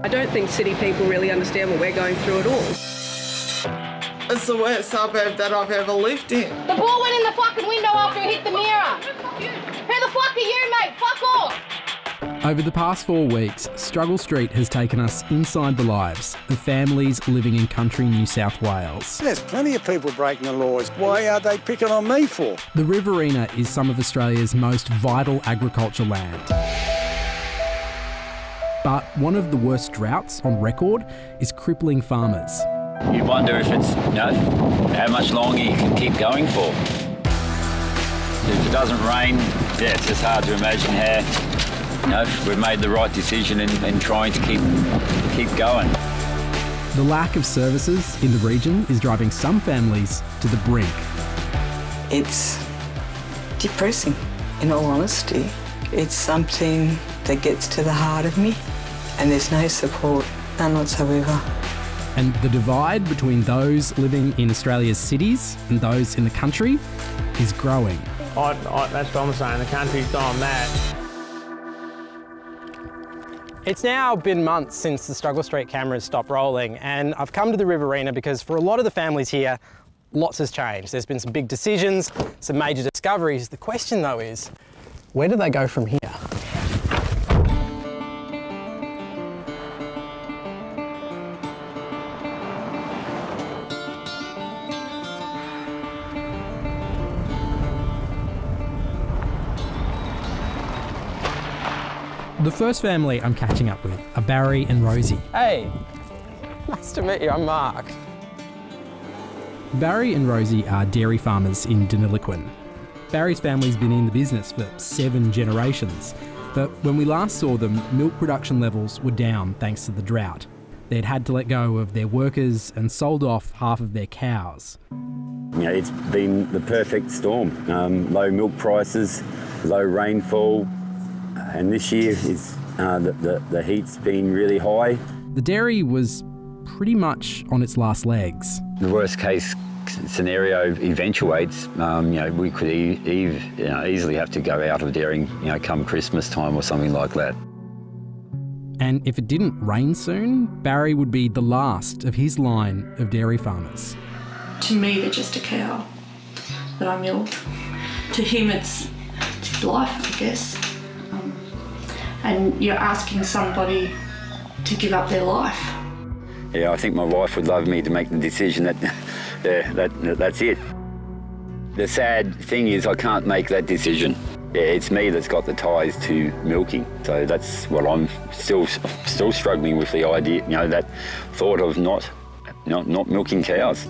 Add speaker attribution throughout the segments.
Speaker 1: I don't think city people really understand what we're going through at all.
Speaker 2: It's the worst suburb that I've ever lived in.
Speaker 3: The ball went in the fucking window after it hit the mirror. Who the fuck are you, mate? Fuck off!
Speaker 4: Over the past 4 weeks, Struggle Street has taken us inside the lives of families living in country New South Wales.
Speaker 5: There's plenty of people breaking the laws. Why are they picking on me for?
Speaker 4: The Riverina is some of Australia's most vital agriculture land. But one of the worst droughts on record is crippling farmers.
Speaker 6: You wonder if it's, how much longer you can keep going for. If it doesn't rain, it's just hard to imagine how, we've made the right decision in trying to keep going.
Speaker 4: The lack of services in the region is driving some families to the brink.
Speaker 7: It's depressing, in all honesty. It's something that gets to the heart of me, and there's no support, none whatsoever.
Speaker 4: And the divide between those living in Australia's cities and those in the country is growing.
Speaker 8: That's what I'm saying, the country's gone mad.
Speaker 9: It's now been months since the Struggle Street cameras stopped rolling, and I've come to the Riverina because for a lot of the families here, lots has changed. There's been some big decisions, some major discoveries. The question though is, where do they go from here?
Speaker 4: The first family I'm catching up with are Barry and Rosie.
Speaker 9: Hey, nice to meet you, I'm Mark.
Speaker 4: Barry and Rosie are dairy farmers in Deniliquin. Barry's family's been in the business for 7 generations, but when we last saw them, milk production levels were down thanks to the drought. They'd had to let go of their workers and sold off half of their cows.
Speaker 6: It's been the perfect storm. Low milk prices, low rainfall, and this year the heat's been really high.
Speaker 4: The dairy was pretty much on its last legs.
Speaker 6: The worst case scenario eventuates. We could easily have to go out of dairying, come Christmas time or something like that.
Speaker 4: And if it didn't rain soon, Barry would be the last of his line of dairy farmers.
Speaker 10: To me, they're just a cow that I milk. To him, it's his life, I guess. And you're asking somebody to give up their life.
Speaker 6: Yeah, I think my wife would love me to make the decision that that's it. The sad thing is I can't make that decision. Yeah, it's me that's got the ties to milking. So that's what I'm still struggling with, the idea, that thought of not milking cows.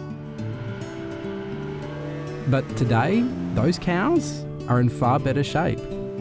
Speaker 4: But today, those cows are in far better shape.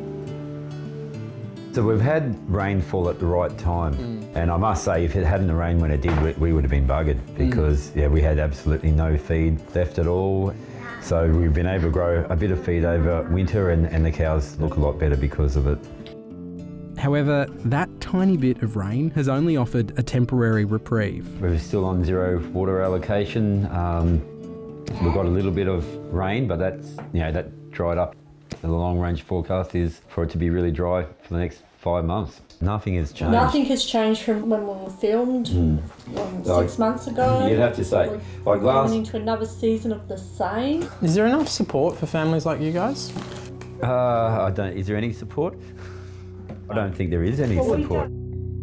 Speaker 11: So we've had rainfall at the right time, and I must say if it hadn't rained when it did, we would have been buggered because we had absolutely no feed left at all. So we've been able to grow a bit of feed over winter, and the cows look a lot better because of it.
Speaker 4: However, that tiny bit of rain has only offered a temporary reprieve.
Speaker 11: We're still on 0 water allocation. We've got a little bit of rain, but that's that dried up. The long-range forecast is for it to be really dry for the next 5 months. Nothing has changed.
Speaker 10: Nothing has changed from when we were filmed 6 months ago.
Speaker 11: You'd have to say, like
Speaker 10: going into another season of the same.
Speaker 9: Is there enough support for families like you guys?
Speaker 11: Is there any support? I don't think there is any support.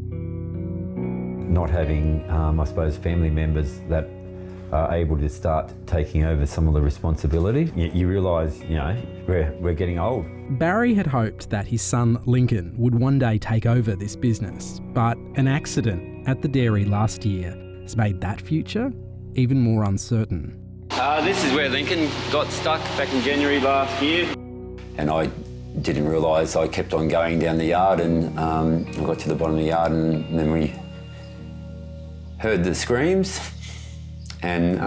Speaker 11: Not having, I suppose, family members that are able to start taking over some of the responsibility. You realise, we're getting old.
Speaker 4: Barry had hoped that his son Lincoln would one day take over this business, but an accident at the dairy last year has made that future even more uncertain.
Speaker 6: This is where Lincoln got stuck back in January last year. And I didn't realise, I kept on going down the yard, and I got to the bottom of the yard, and then we heard the screams. And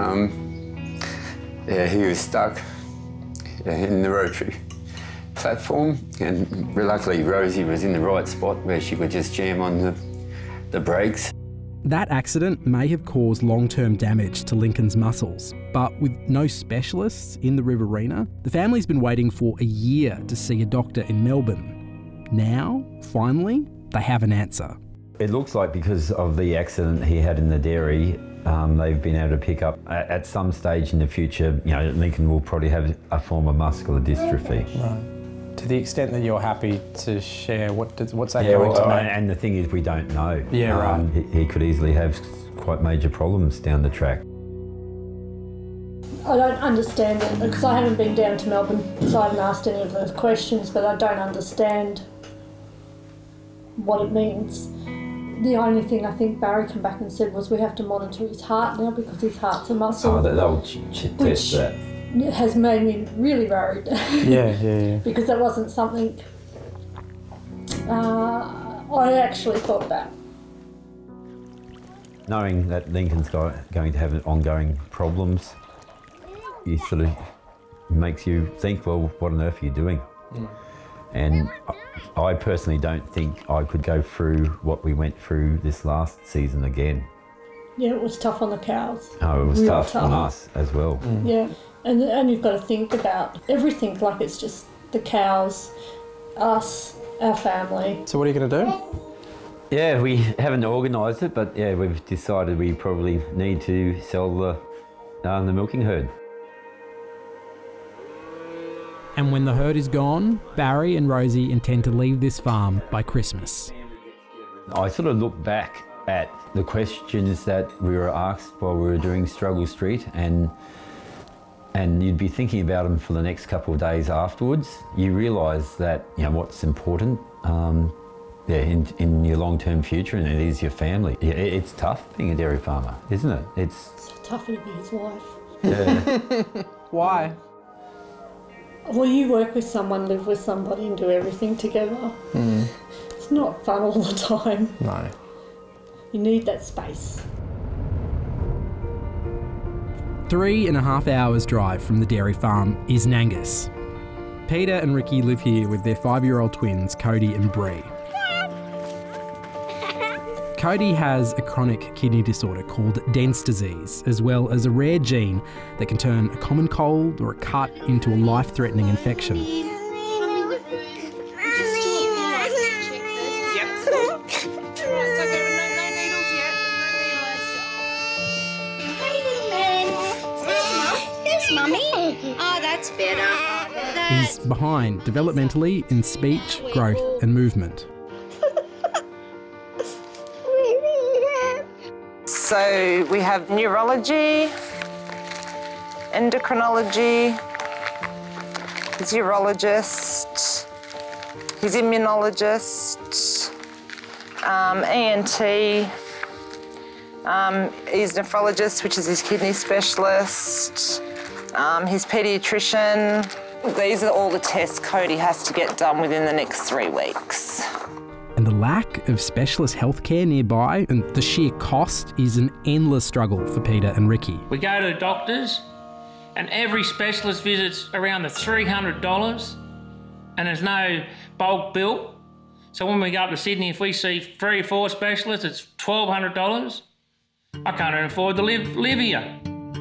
Speaker 6: he was stuck in the rotary platform, and luckily Rosie was in the right spot where she could just jam on the brakes.
Speaker 4: That accident may have caused long-term damage to Lincoln's muscles, but with no specialists in the Riverina, the family's been waiting for a year to see a doctor in Melbourne. Now, finally, they have an answer.
Speaker 11: It looks like because of the accident he had in the dairy, they've been able to pick up at some stage in the future, you know, Lincoln will probably have a form of muscular dystrophy.
Speaker 9: Right. To the extent that you're happy to share, what's that going to mean?
Speaker 11: And the thing is, we don't know.
Speaker 9: Yeah, right.
Speaker 11: He could easily have quite major problems down the track.
Speaker 12: I don't understand it because I haven't been down to Melbourne, so I haven't asked any of those questions, but I don't understand what it means. The only thing I think Barry came back and said was we have to monitor his heart now because his heart's a muscle.
Speaker 11: Oh, they'll test that.
Speaker 12: It has made me really worried.
Speaker 9: Yeah.
Speaker 12: Because that wasn't something I actually thought about.
Speaker 11: Knowing that Lincoln's going to have ongoing problems, it sort of makes you think, well, what on earth are you doing? Mm. And I personally don't think I could go through what we went through this last season again.
Speaker 12: Yeah, it was tough on the cows.
Speaker 11: Oh, it was tough on us as well.
Speaker 12: Mm. Yeah, and you've got to think about everything, like it's just the cows, us, our family.
Speaker 9: So what are you going to do?
Speaker 11: Yeah, we haven't organised it, but yeah, we've decided we probably need to sell the milking herd.
Speaker 4: And when the herd is gone, Barry and Rosie intend to leave this farm by Christmas.
Speaker 11: I sort of look back at the questions that we were asked while we were doing Struggle Street, and you'd be thinking about them for the next couple of days afterwards. You realise that, you know, what's important in your long-term future, and it is your family. Yeah, it's tough being a dairy farmer, isn't it? It's
Speaker 12: tougher to be his wife.
Speaker 11: Yeah.
Speaker 9: Why?
Speaker 12: Well, you work with someone, live with somebody and do everything together. Mm. It's not fun all the time.
Speaker 9: No.
Speaker 12: You need that space.
Speaker 4: 3.5 hours drive from the dairy farm is Nangus. Peter and Ricky live here with their 5-year-old twins, Cody and Bree. Cody has a chronic kidney disorder called Dent's disease, as well as a rare gene that can turn a common cold or a cut into a life-threatening infection. He's behind developmentally in speech, growth and movement.
Speaker 13: So we have neurology, endocrinology, his urologist, his immunologist, ENT, his nephrologist, which is his kidney specialist, his paediatrician. These are all the tests Cody has to get done within the next 3 weeks.
Speaker 4: And the lack of specialist healthcare nearby and the sheer cost is an endless struggle for Peter and Ricky.
Speaker 14: We go to the doctors and every specialist visit's around the $300 and there's no bulk bill. So when we go up to Sydney, if we see 3 or 4 specialists, it's $1,200. I can't even afford to live here.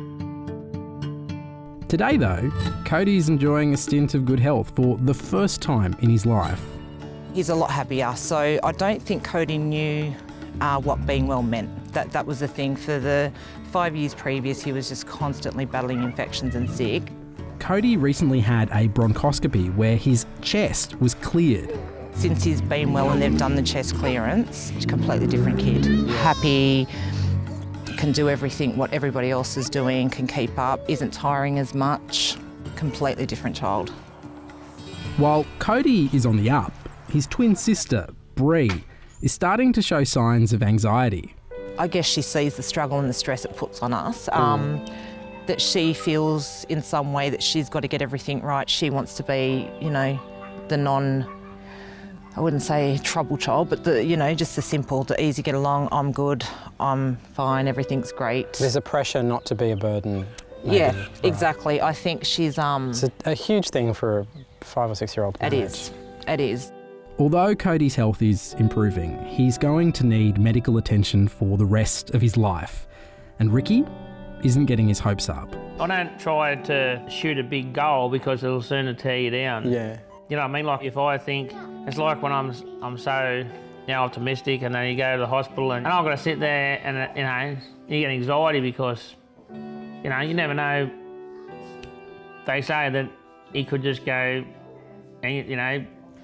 Speaker 4: Today though, Cody's enjoying a stint of good health for the first time in his life.
Speaker 13: He's a lot happier, so I don't think Cody knew what being well meant. That was the thing. For the 5 years previous, he was just constantly battling infections and sick.
Speaker 4: Cody recently had a bronchoscopy where his chest was cleared.
Speaker 13: Since he's been well and they've done the chest clearance, he's a completely different kid. Happy, can do everything what everybody else is doing, can keep up, isn't tiring as much. Completely different child.
Speaker 4: While Cody is on the up, his twin sister, Bree, is starting to show signs of anxiety.
Speaker 13: I guess she sees the struggle and the stress it puts on us, that she feels in some way that she's got to get everything right. She wants to be, you know, the I wouldn't say trouble child, but just the simple, the easy get along, I'm good, I'm fine, everything's great.
Speaker 9: There's a pressure not to be a burden. Maybe.
Speaker 13: Yeah,
Speaker 9: right.
Speaker 13: Exactly. I think she's...
Speaker 9: It's a huge thing for a 5 or 6 year old.
Speaker 13: It is. It is.
Speaker 4: Although Cody's health is improving, he's going to need medical attention for the rest of his life. And Ricky isn't getting his hopes up.
Speaker 14: I don't try to shoot a big goal because it'll sooner tear you down.
Speaker 9: Yeah.
Speaker 14: You know what I mean? Like if I think, it's like when I'm so optimistic, and then you go to the hospital and I've got to sit there and, you get anxiety because, you never know. They say that he could just go,
Speaker 9: I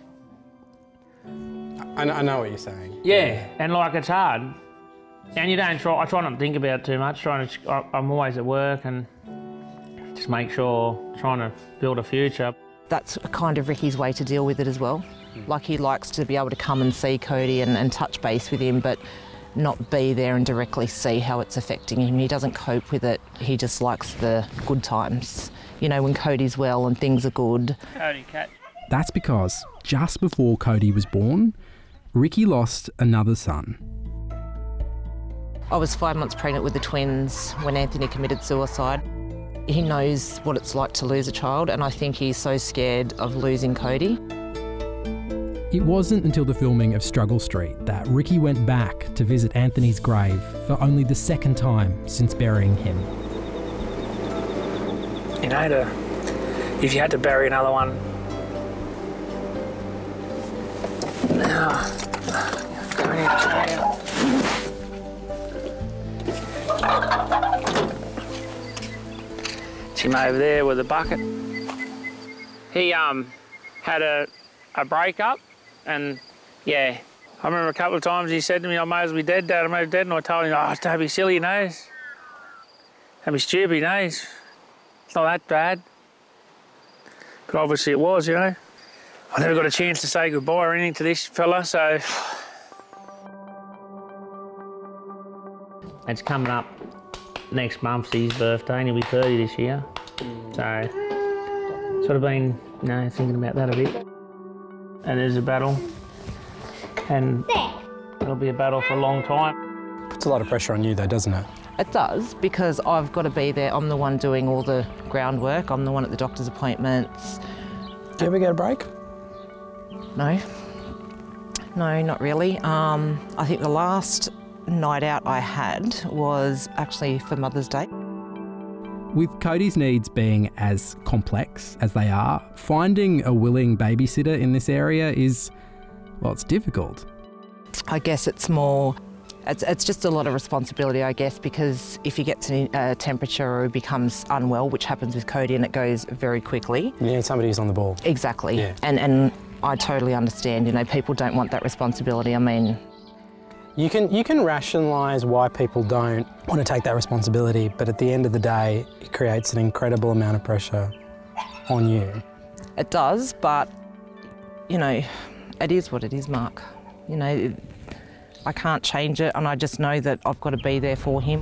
Speaker 9: know what you're saying.
Speaker 14: Yeah, and it's hard. And you don't try, I try not to think about it too much. I'm always at work and just make sure, trying to build a future.
Speaker 13: That's kind of Ricky's way to deal with it as well. Like, he likes to be able to come and see Cody and touch base with him, but not be there and directly see how it's affecting him. He doesn't cope with it. He just likes the good times. When Cody's well and things are good.
Speaker 14: Cody, cat.
Speaker 4: That's because just before Cody was born, Ricky lost another son.
Speaker 13: I was 5 months pregnant with the twins when Anthony committed suicide. He knows what it's like to lose a child, and I think he's so scared of losing Cody.
Speaker 4: It wasn't until the filming of Struggle Street that Ricky went back to visit Anthony's grave for only the second time since burying him.
Speaker 14: If you had to bury another one, him over there with a bucket. He had a breakup, and I remember a couple of times he said to me, "I may as well be dead, Dad, I may be dead," and I told him, "Oh, don't be silly, Don't be stupid, It's not that bad." But obviously it was, I never got a chance to say goodbye or anything to this fella, so. It's coming up next month's his birthday, and he'll be 30 this year. So, sort of been, thinking about that a bit. And there's a battle, and it'll be a battle for a long time.
Speaker 9: Puts a lot of pressure on you though, doesn't it?
Speaker 13: It does, because I've got to be there. I'm the one doing all the groundwork. I'm the one at the doctor's appointments.
Speaker 9: Do you ever get a break?
Speaker 13: No. No, not really. I think the last night out I had was actually for Mother's Day.
Speaker 4: With Cody's needs being as complex as they are, finding a willing babysitter in this area is, it's difficult.
Speaker 13: I guess it's more, it's just a lot of responsibility, I guess, because if he gets a temperature or he becomes unwell, which happens with Cody, and it goes very quickly.
Speaker 9: You need somebody who's on the ball.
Speaker 13: Exactly.
Speaker 9: Yeah.
Speaker 13: And I totally understand, people don't want that responsibility. I mean,
Speaker 9: You can rationalise why people don't want to take that responsibility, but at the end of the day, it creates an incredible amount of pressure on you.
Speaker 13: It does, but, it is what it is, Mark. I can't change it, and I just know that I've got to be there for him.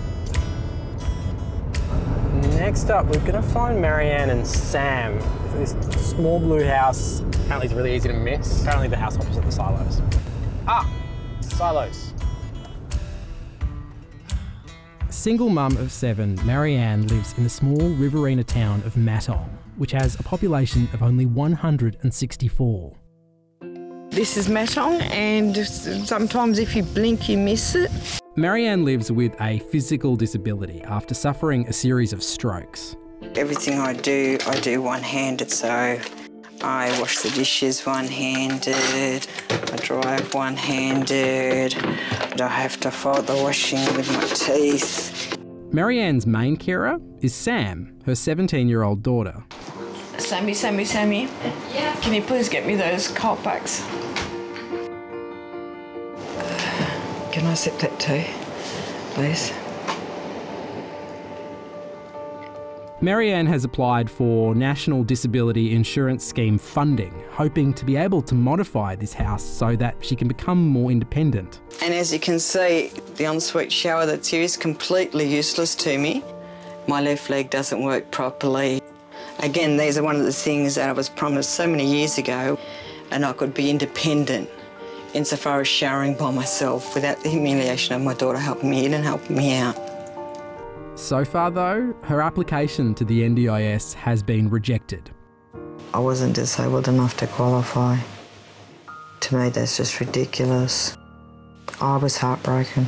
Speaker 9: Next up, we're going to find Marianne and Sam. This small blue house. Apparently it's really easy to miss. Apparently the house opposite the silos. Silos.
Speaker 4: Single mum of 7, Marianne lives in the small Riverina town of Matong, which has a population of only 164.
Speaker 7: This is Matong, and sometimes if you blink, you miss it.
Speaker 4: Marianne lives with a physical disability after suffering a series of strokes.
Speaker 7: Everything I do one-handed, so I wash the dishes one-handed, I drive one-handed, and I have to fold the washing with my teeth.
Speaker 4: Marianne's main carer is Sam, her 17-year-old daughter.
Speaker 7: Sammy, yeah. Can you please get me those cold packs? Can I sip that tea, please?
Speaker 4: Marianne has applied for National Disability Insurance Scheme funding, hoping to be able to modify this house so that she can become more independent.
Speaker 7: And as you can see, the ensuite shower that's here is completely useless to me. My left leg doesn't work properly. Again, these are one of the things that I was promised so many years ago, and I could be independent insofar as showering by myself without the humiliation of my daughter helping me in and helping me out.
Speaker 4: So far though, her application to the NDIS has been rejected.
Speaker 7: I wasn't disabled enough to qualify. To me, that's just ridiculous. I was heartbroken.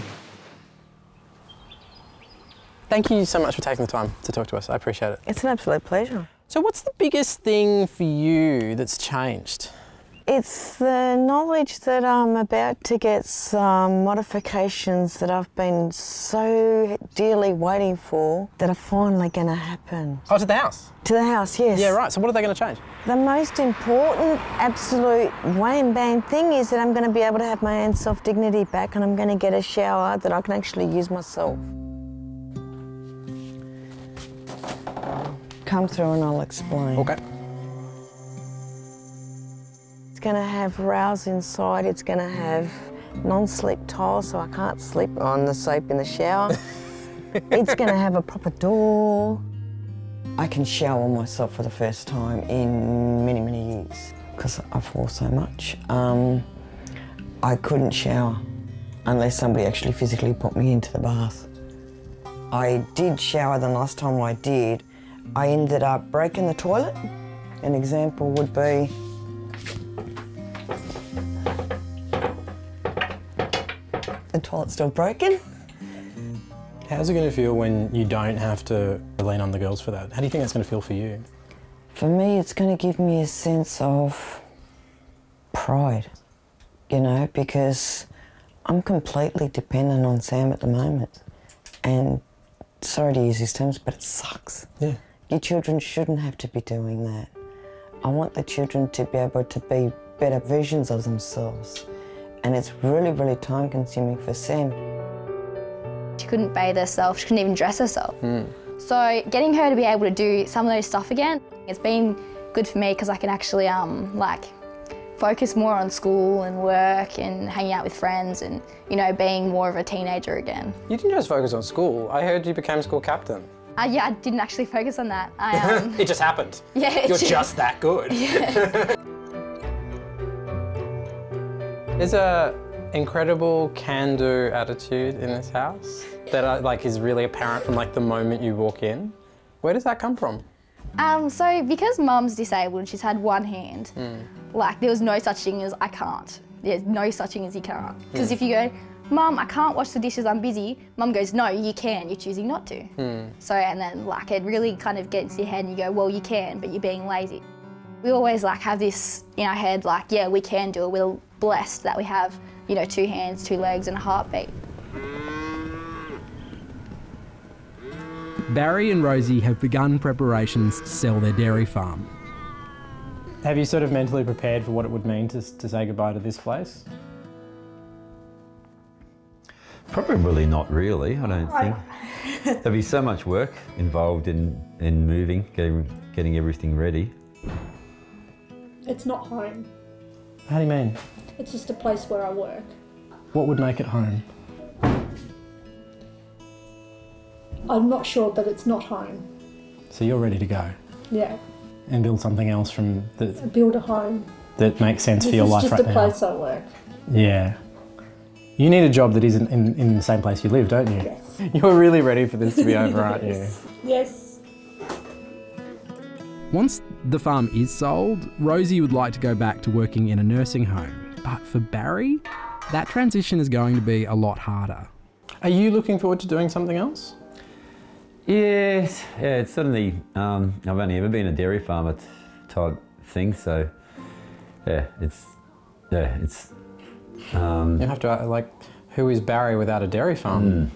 Speaker 9: Thank you so much for taking the time to talk to us. I appreciate it.
Speaker 7: It's an absolute pleasure.
Speaker 9: So what's the biggest thing for you that's changed?
Speaker 7: It's the knowledge that I'm about to get some modifications that I've been so dearly waiting for that are finally going to happen.
Speaker 9: Oh, to the house?
Speaker 7: To the house, yes.
Speaker 9: Yeah, right. So what are they going to change?
Speaker 7: The most important, absolute wham bang thing is that I'm going to be able to have my own self-dignity back, and I'm going to get a shower that I can actually use myself. Come through and I'll explain.
Speaker 9: Okay.
Speaker 7: It's going to have rails inside. It's going to have non-slip tiles, so I can't slip on the soap in the shower. It's going to have a proper door. I can shower myself for the first time in many, many years because I fall so much. I couldn't shower unless somebody actually physically put me into the bath. I did shower the last time I did. I ended up breaking the toilet. An example would be the toilet's still broken.
Speaker 9: How's it going to feel when you don't have to lean on the girls for that? How do you think that's going to feel for you?
Speaker 7: For me, it's going to give me a sense of pride, you know, because I'm completely dependent on Sam at the moment. And sorry to use these terms, but it sucks.
Speaker 9: Yeah.
Speaker 7: Your children shouldn't have to be doing that. I want the children to be able to be better versions of themselves. And it's really, really time consuming for Sam.
Speaker 15: She couldn't bathe herself, she couldn't even dress herself. So getting her to be able to do some of those stuff again, it's been good for me because I can actually like focus more on school and work and hanging out with friends and, you know, being more of a teenager again.
Speaker 9: You didn't just focus on school. I heard you became school captain.
Speaker 15: Yeah, I didn't actually focus on that.
Speaker 9: It just happened.
Speaker 15: Yeah,
Speaker 9: You're just that good.
Speaker 15: Yeah.
Speaker 9: There's a incredible can-do attitude in this house that like is really apparent from like the moment you walk in. Where does that come from?
Speaker 15: So because Mum's disabled and she's had one hand, like there was no such thing as I can't. There's no such thing as you can't. Because if you go, Mum, I can't wash the dishes, I'm busy, Mum goes, no, you can, you're choosing not to. So, and then like it really kind of gets into your head and you go, well, you can, but you're being lazy. We always like have this in our head, like, yeah, we can do it. We're blessed that we have, you know, 2 hands, 2 legs and a heartbeat.
Speaker 4: Barry and Rosie have begun preparations to sell their dairy farm.
Speaker 9: Have you sort of mentally prepared for what it would mean to say goodbye to this place?
Speaker 11: Probably not really, I don't think. There'll be so much work involved in moving, getting everything ready.
Speaker 12: It's not home.
Speaker 9: How do you mean?
Speaker 12: It's just a place where I work.
Speaker 9: What would make it home?
Speaker 12: I'm not sure, but it's not home.
Speaker 9: So you're ready to go?
Speaker 12: Yeah.
Speaker 9: And build something else from
Speaker 12: Build a home.
Speaker 9: that makes sense for your life right now?
Speaker 12: This is just a place I work.
Speaker 9: Yeah. You need a job that isn't in the same place you live, don't you?
Speaker 12: Yes.
Speaker 9: You're really ready for this to be over, aren't you?
Speaker 12: Yes.
Speaker 4: Once the farm is sold, Rosie would like to go back to working in a nursing home. But for Barry, that transition is going to be a lot harder.
Speaker 9: Are you looking forward to doing something else?
Speaker 11: Yes, yeah, it's certainly, I've only ever been a dairy farmer type thing, so yeah, it's.
Speaker 9: You have to, like, who is Barry without a dairy farm?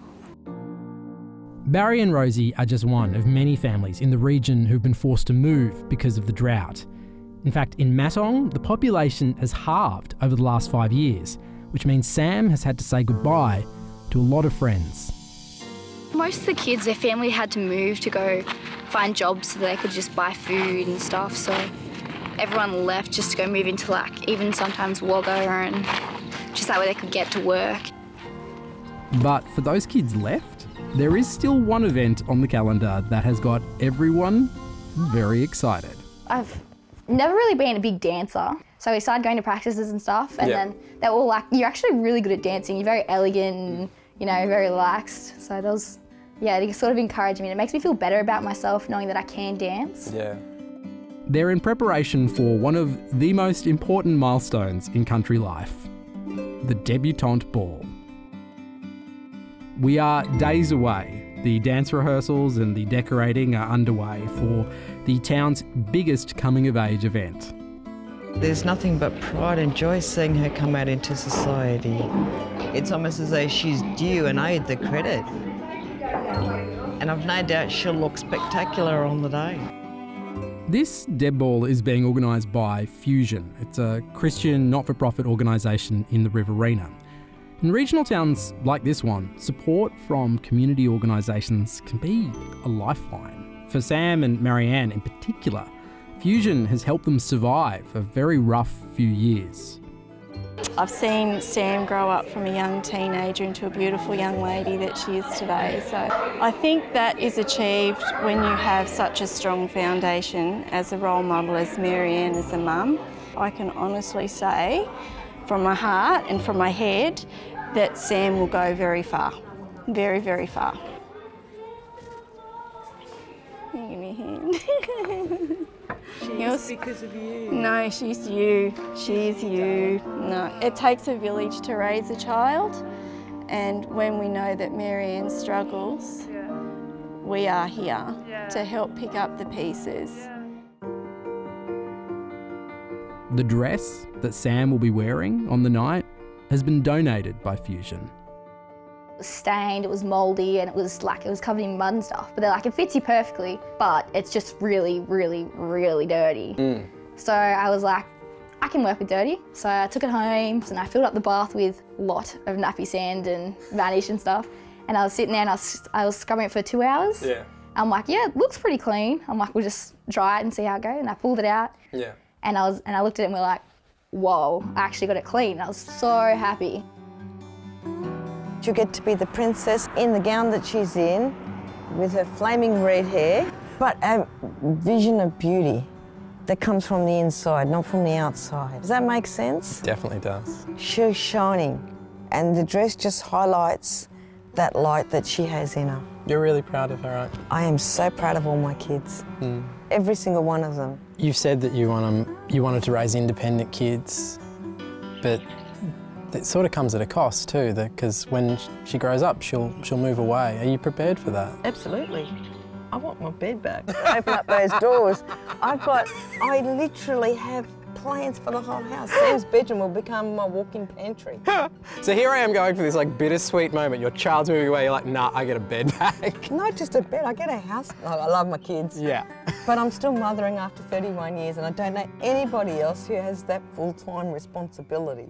Speaker 4: Barry and Rosie are just one of many families in the region who've been forced to move because of the drought. In fact, in Matong, the population has halved over the last 5 years, which means Sam has had to say goodbye to a lot of friends.
Speaker 15: Most of the kids, their family had to move to go find jobs so that they could just buy food and stuff, so everyone left just to go move into like even sometimes Wagga and just that way they could get to work.
Speaker 4: But for those kids left, there is still one event on the calendar that has got everyone very excited.
Speaker 15: I've never really been a big dancer, so we started going to practices and stuff, and then they were all like, you're actually really good at dancing, you're very elegant and, you know, very relaxed. So that was, yeah, it sort of encouraged me. It makes me feel better about myself knowing that I can dance.
Speaker 9: Yeah.
Speaker 4: They're in preparation for one of the most important milestones in country life, the debutante ball. We are days away. The dance rehearsals and the decorating are underway for the town's biggest coming-of-age event.
Speaker 7: There's nothing but pride and joy seeing her come out into society. It's almost as though she's due and owed the credit. And I've no doubt she'll look spectacular on the day.
Speaker 4: This Deb Ball is being organised by Fusion. It's a Christian not-for-profit organisation in the Riverina. In regional towns like this one, support from community organisations can be a lifeline. For Sam and Marianne in particular, Fusion has helped them survive a very rough few years.
Speaker 16: I've seen Sam grow up from a young teenager into a beautiful young lady that she is today. So I think that is achieved when you have such a strong foundation as a role model as Marianne as a mum. I can honestly say from my heart and from my head that Sam will go very far, very, very far. Give me a hand.
Speaker 7: She's because of you.
Speaker 16: No, she's you. She's you. No, it takes a village to raise a child, and when we know that Marianne struggles, we are here to help pick up the pieces.
Speaker 4: The dress that Sam will be wearing on the night has been donated by Fusion.
Speaker 15: It was stained, it was mouldy, and it was covered in mud and stuff. But they're like, it fits you perfectly, but it's just really, really, really dirty. So I was like, I can work with dirty. So I took it home and I filled up the bath with a lot of nappy sand and vanish and stuff. And I was sitting there and I was scrubbing it for 2 hours.
Speaker 9: Yeah.
Speaker 15: I'm like, yeah, it looks pretty clean. I'm like, we'll just dry it and see how it goes. And I pulled it out.
Speaker 9: Yeah.
Speaker 15: And I looked at it and we're like, whoa, I actually got it clean. I was so happy.
Speaker 7: She'll get to be the princess in the gown that she's in, with her flaming red hair, but a vision of beauty that comes from the inside, not from the outside. Does that make sense?
Speaker 9: Definitely does.
Speaker 7: She's shining, and the dress just highlights that light that she has in her.
Speaker 9: You're really proud of her, aren't you?
Speaker 7: I am so proud of all my kids, every single one of them.
Speaker 9: You've said that you wanted to raise independent kids, but it sort of comes at a cost too, because when she grows up, she'll move away. Are you prepared for that?
Speaker 7: Absolutely. I want my bed back. Open up those doors. I literally have plans for the whole house. Sam's bedroom will become my walk-in pantry.
Speaker 9: So here I am going for this like bittersweet moment. Your child's moving away, you're like, nah, I get a bed back.
Speaker 7: Not just a bed, I get a house. I love my kids.
Speaker 9: Yeah.
Speaker 7: But I'm still mothering after 31 years and I don't know anybody else who has that full-time responsibility.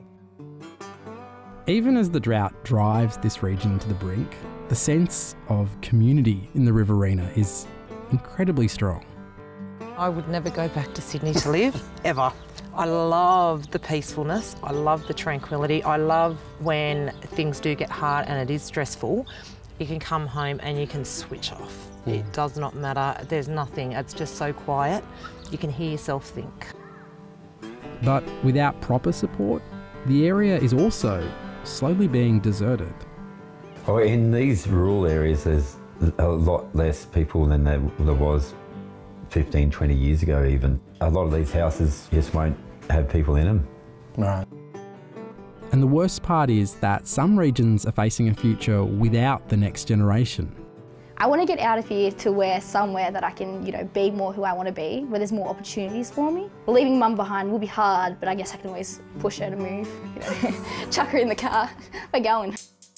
Speaker 4: Even as the drought drives this region to the brink, the sense of community in the Riverina is incredibly strong.
Speaker 13: I would never go back to Sydney to live, ever. I love the peacefulness, I love the tranquility, I love when things do get hard and it is stressful, you can come home and you can switch off. It does not matter, there's nothing, it's just so quiet, you can hear yourself think.
Speaker 4: But without proper support, the area is also slowly being deserted.
Speaker 11: Oh, in these rural areas, there's a lot less people than there was 15, 20 years ago even. A lot of these houses just won't have people in them.
Speaker 4: Right. And the worst part is that some regions are facing a future without the next generation.
Speaker 15: I want to get out of here to somewhere that I can, be more who I want to be, where there's more opportunities for me. Leaving mum behind will be hard, but I guess I can always push her to move, chuck her in the car, we're going.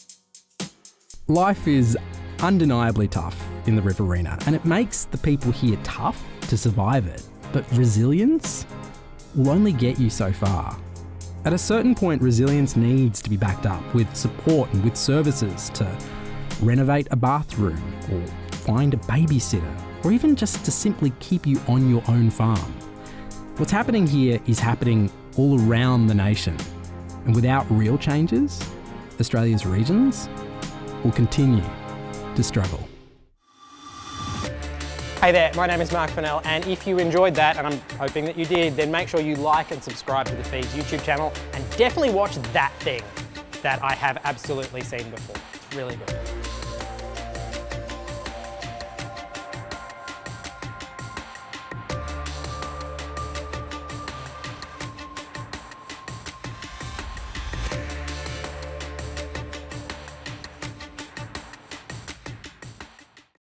Speaker 4: Life is undeniably tough in the Riverina, and it makes the people here tough to survive it. But resilience will only get you so far. At a certain point, resilience needs to be backed up with support and with services to renovate a bathroom or find a babysitter, or even just to simply keep you on your own farm. What's happening here is happening all around the nation, and without real changes, Australia's regions will continue to struggle.
Speaker 9: Hey there, my name is Marc Fennell, and if you enjoyed that, and I'm hoping that you did, then make sure you like and subscribe to the Feeds YouTube channel, and definitely watch that thing that I have absolutely seen before. It's really good.